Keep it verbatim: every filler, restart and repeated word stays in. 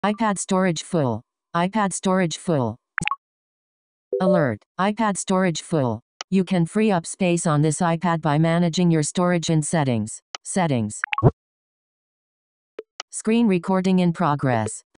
iPad storage full. iPad storage full. Alert. iPad storage full. You can free up space on this iPad by managing your storage in settings. Settings. Screen recording in progress.